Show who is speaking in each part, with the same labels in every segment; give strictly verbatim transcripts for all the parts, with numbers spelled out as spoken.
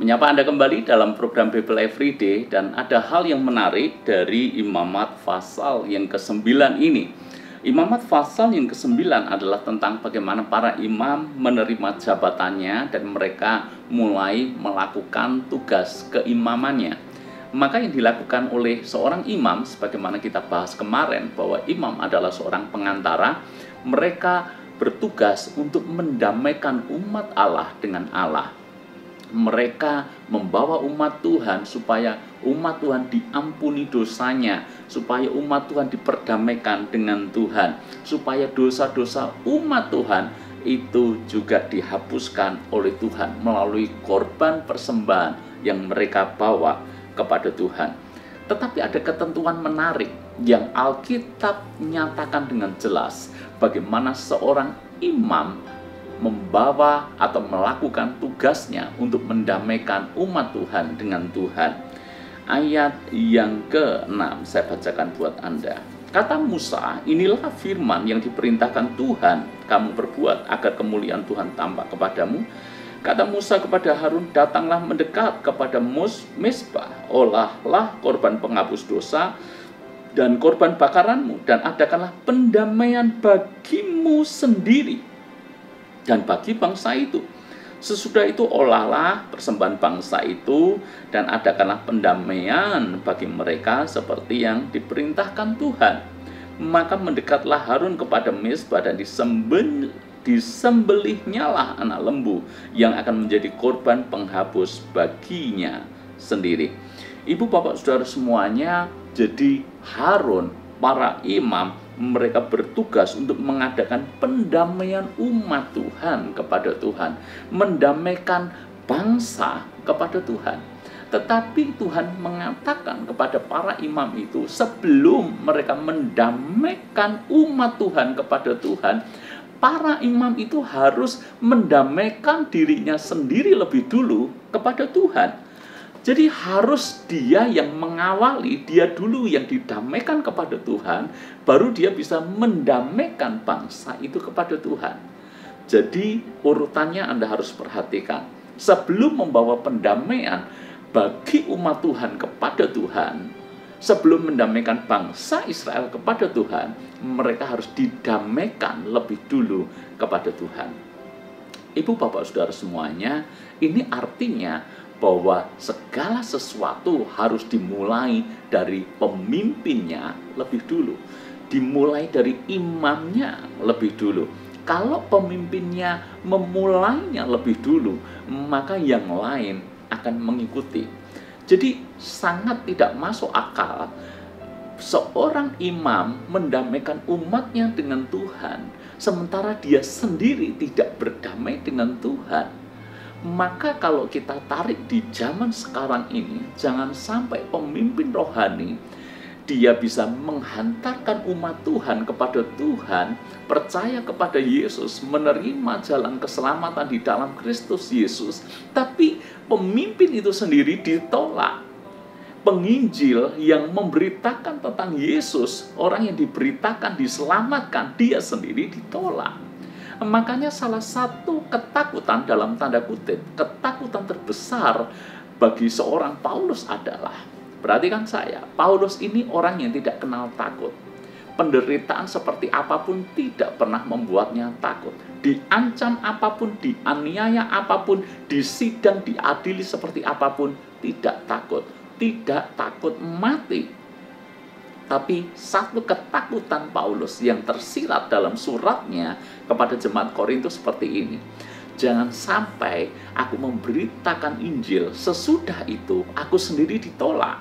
Speaker 1: Menyapa Anda kembali dalam program Bible Everyday, dan ada hal yang menarik dari Imamat pasal yang kesembilan ini. Imamat pasal yang kesembilan adalah tentang bagaimana para imam menerima jabatannya dan mereka mulai melakukan tugas keimamannya. Maka yang dilakukan oleh seorang imam, sebagaimana kita bahas kemarin bahwa imam adalah seorang pengantara, mereka bertugas untuk mendamaikan umat Allah dengan Allah. Mereka membawa umat Tuhan supaya umat Tuhan diampuni dosanya, supaya umat Tuhan diperdamaikan dengan Tuhan, supaya dosa-dosa umat Tuhan itu juga dihapuskan oleh Tuhan melalui korban persembahan yang mereka bawa kepada Tuhan. Tetapi ada ketentuan menarik yang Alkitab nyatakan dengan jelas bagaimana seorang imam membawa atau melakukan tugasnya untuk mendamaikan umat Tuhan dengan Tuhan. Ayat yang keenam saya bacakan buat Anda. Kata Musa, inilah firman yang diperintahkan Tuhan kamu perbuat agar kemuliaan Tuhan tampak kepadamu. Kata Musa kepada Harun, datanglah mendekat kepada Mezbah, olahlah korban penghapus dosa dan korban bakaranmu, dan adakanlah pendamaian bagimu sendiri dan bagi bangsa itu. Sesudah itu olahlah persembahan bangsa itu dan adakanlah pendamaian bagi mereka seperti yang diperintahkan Tuhan. Maka mendekatlah Harun kepada Mezbah dan disembelih disembelihnyalah anak lembu yang akan menjadi korban penghapus baginya sendiri. Ibu bapak saudara semuanya, jadi Harun, para imam, mereka bertugas untuk mengadakan pendamaian umat Tuhan kepada Tuhan, mendamaikan bangsa kepada Tuhan. Tetapi Tuhan mengatakan kepada para imam itu, sebelum mereka mendamaikan umat Tuhan kepada Tuhan, para imam itu harus mendamaikan dirinya sendiri lebih dulu kepada Tuhan. Jadi harus dia yang mengawali, dia dulu yang didamaikan kepada Tuhan, baru dia bisa mendamaikan bangsa itu kepada Tuhan. Jadi urutannya Anda harus perhatikan. Sebelum membawa pendamaian bagi umat Tuhan kepada Tuhan, sebelum mendamaikan bangsa Israel kepada Tuhan, mereka harus didamaikan lebih dulu kepada Tuhan. Ibu bapak saudara semuanya, ini artinya bahwa segala sesuatu harus dimulai dari pemimpinnya lebih dulu, dimulai dari imamnya lebih dulu. Kalau pemimpinnya memulainya lebih dulu, maka yang lain akan mengikuti. Jadi sangat tidak masuk akal seorang imam mendamaikan umatnya dengan Tuhan, sementara dia sendiri tidak berdamai dengan Tuhan. Maka kalau kita tarik di zaman sekarang ini, jangan sampai pemimpin rohani dia bisa menghantarkan umat Tuhan kepada Tuhan, percaya kepada Yesus, menerima jalan keselamatan di dalam Kristus Yesus, tapi pemimpin itu sendiri ditolak. Penginjil yang memberitakan tentang Yesus, orang yang diberitakan diselamatkan, dia sendiri ditolak. Makanya salah satu ketakutan dalam tanda kutip, ketakutan terbesar bagi seorang Paulus adalah, perhatikan saya, Paulus ini orang yang tidak kenal takut. Penderitaan seperti apapun tidak pernah membuatnya takut. Diancam apapun, dianiaya apapun, disidang, diadili seperti apapun, tidak takut. Tidak takut mati. Tapi satu ketakutan Paulus yang tersirat dalam suratnya kepada jemaat Korintus seperti ini. Jangan sampai aku memberitakan Injil, sesudah itu aku sendiri ditolak.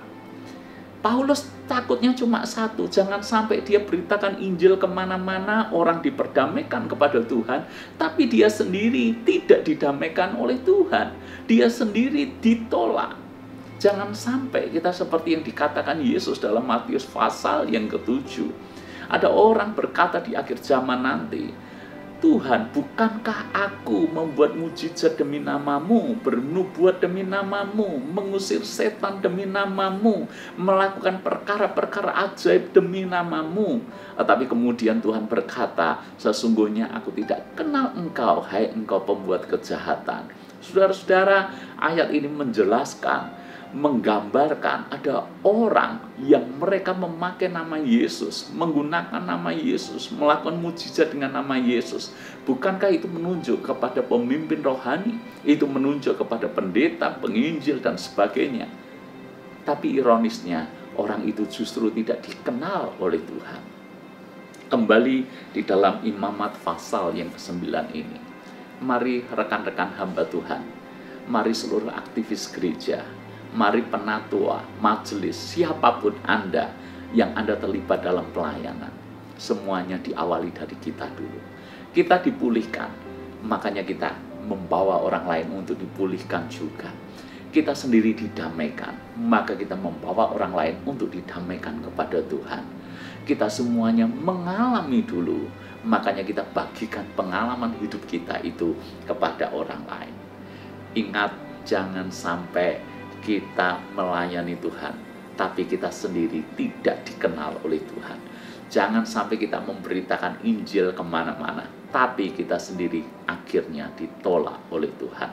Speaker 1: Paulus takutnya cuma satu, jangan sampai dia beritakan Injil kemana-mana, orang diperdamaikan kepada Tuhan, tapi dia sendiri tidak didamaikan oleh Tuhan. Dia sendiri ditolak. Jangan sampai kita seperti yang dikatakan Yesus dalam Matius pasal yang ketujuh. Ada orang berkata di akhir zaman nanti, Tuhan, bukankah aku membuat mujizat demi namamu, bernubuat demi namamu, mengusir setan demi namamu, melakukan perkara-perkara ajaib demi namamu? Tetapi kemudian Tuhan berkata, sesungguhnya aku tidak kenal engkau, hai engkau pembuat kejahatan. Saudara-saudara, ayat ini menjelaskan, menggambarkan ada orang yang mereka memakai nama Yesus, menggunakan nama Yesus, melakukan mujizat dengan nama Yesus. Bukankah itu menunjuk kepada pemimpin rohani? Itu menunjuk kepada pendeta, penginjil, dan sebagainya. Tapi ironisnya, orang itu justru tidak dikenal oleh Tuhan. Kembali di dalam Imamat pasal yang kesembilan ini. Mari rekan-rekan hamba Tuhan, mari seluruh aktivis gereja, mari penatua, majelis, siapapun Anda yang Anda terlibat dalam pelayanan, semuanya diawali dari kita dulu. Kita dipulihkan, makanya kita membawa orang lain untuk dipulihkan juga. Kita sendiri didamaikan, maka kita membawa orang lain untuk didamaikan kepada Tuhan. Kita semuanya mengalami dulu, makanya kita bagikan pengalaman hidup kita itu kepada orang lain. Ingat, jangan sampai kita melayani Tuhan, tapi kita sendiri tidak dikenal oleh Tuhan. Jangan sampai kita memberitakan Injil kemana-mana, tapi kita sendiri akhirnya ditolak oleh Tuhan.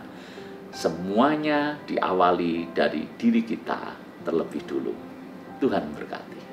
Speaker 1: Semuanya diawali dari diri kita terlebih dulu. Tuhan berkati.